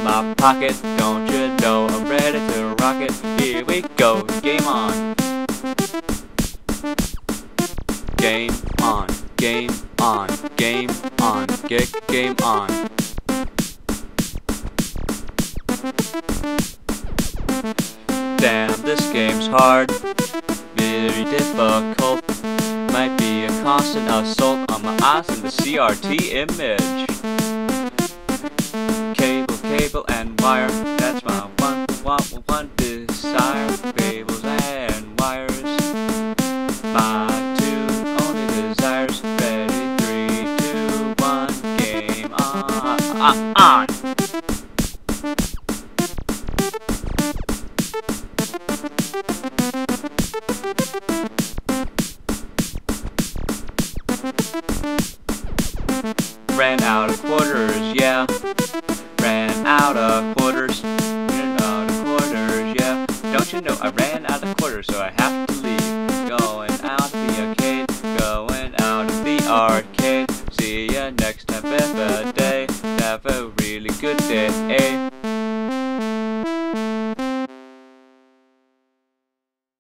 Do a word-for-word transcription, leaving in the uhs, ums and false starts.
in my pocket. Don't you know I'm ready to rock it? Here we go, game on. Game on, game on, game on, get game on. Damn, this game's hard, very difficult. Might be a constant assault on my eyes and the C R T image. Cable, cable and wire, that's my one, one, one desire. Cables and wires, my two only desires. Ready, three, two, one, game on, on, on. Ran out of quarters, yeah. Ran out of quarters. Ran out of quarters, yeah. Don't you know I ran out of quarters, so I have to